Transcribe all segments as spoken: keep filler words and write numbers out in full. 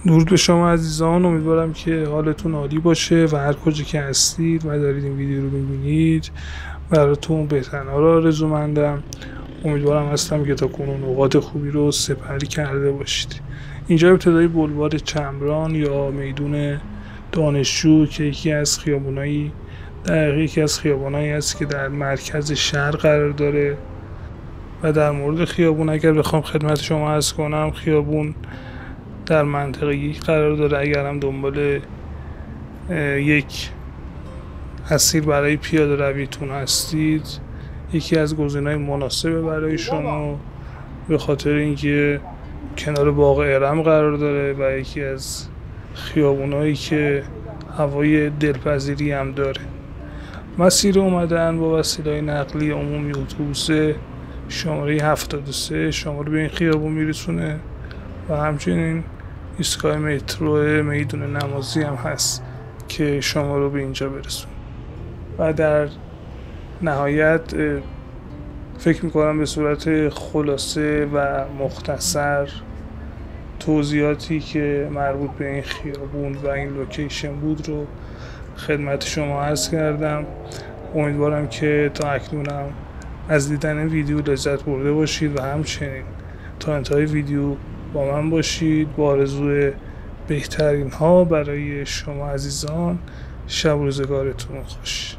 درود به شما عزیزان، امیدوارم که حالتون عالی باشه و هر کجا که هستید و دارید این ویدیو رو میبینید براتون بهترین ها رو آرزومندم. امیدوارم هستم که تا کنون اوقات خوبی رو سپری کرده باشید. اینجا ابتدای بلوار چمران یا میدون دانشجو که یکی از خیابونایی در یکی از خیابونایی است که در مرکز شهر قرار داره. و در مورد خیابون اگر بخوام خدمت شما عرض کنم، خیابون در منطقه قرار داره. اگر هم دنبال یک مسیر برای پیاده رویتون هستید، یکی از گزینه‌های مناسبه برای شما، به خاطر اینکه کنار باغ ارم قرار داره و یکی از خیابونایی که هوای دلپذیری هم داره. مسیر اومدن با وسیله‌های نقلیه عمومی اتوبوس شماره هفتاد و سه شما رو به این خیابون میرسونه و همچنین ایستگاه مترو میدون نمازی هم هست که شما رو به اینجا برسونه. و در نهایت فکر میکنم به صورت خلاصه و مختصر توضیحاتی که مربوط به این خیابون و این لوکیشن بود رو خدمت شما عرض کردم. امیدوارم که تا اکنونم از دیدن ویدیو لذت برده باشید و همچنین تا انتهای ویدیو با من باشید با آرزوی بهترین ها برای شما عزیزان. شب و روزگارتون خوش.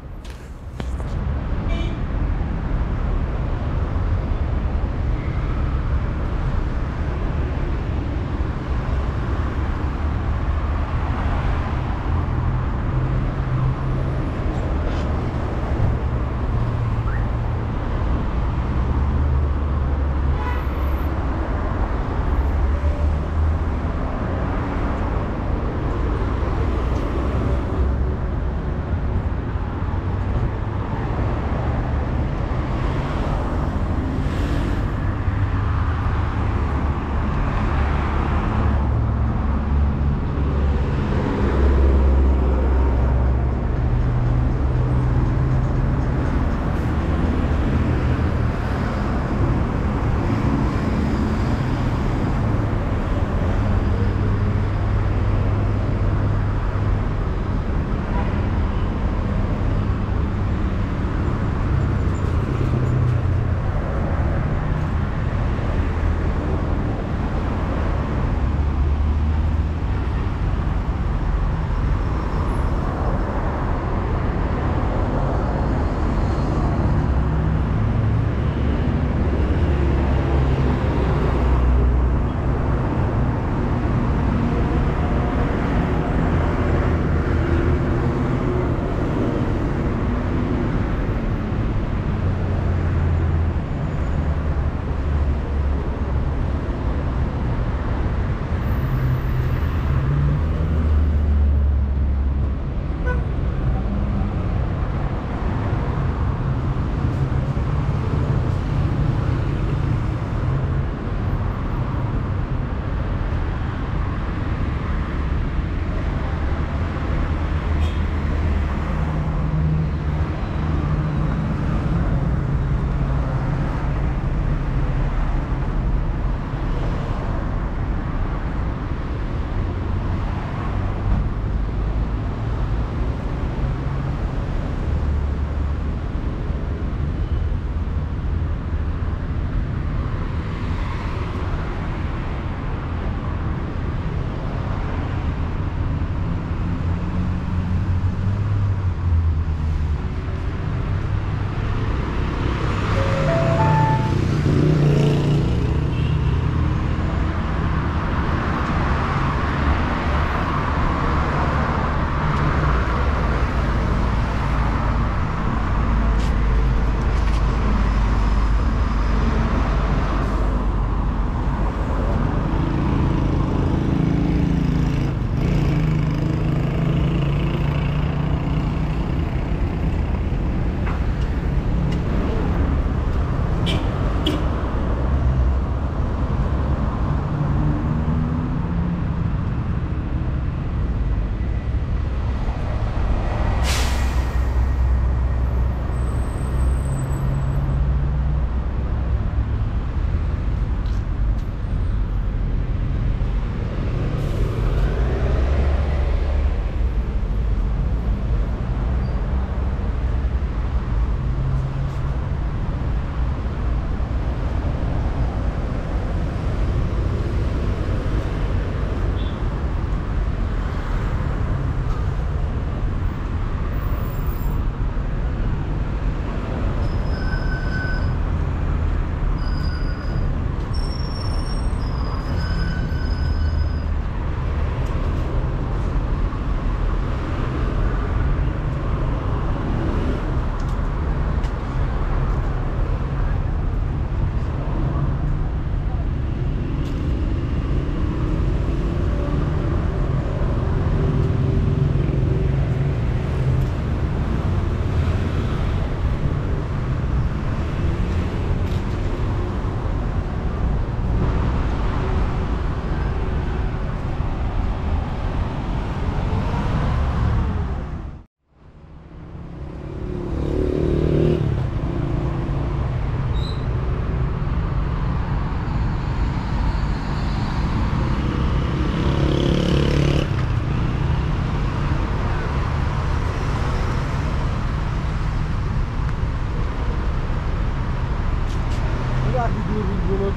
بلوگ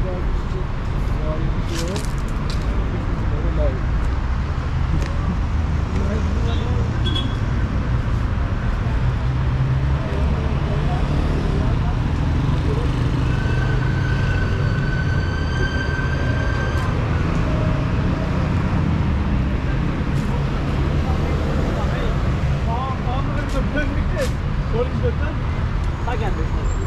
Again,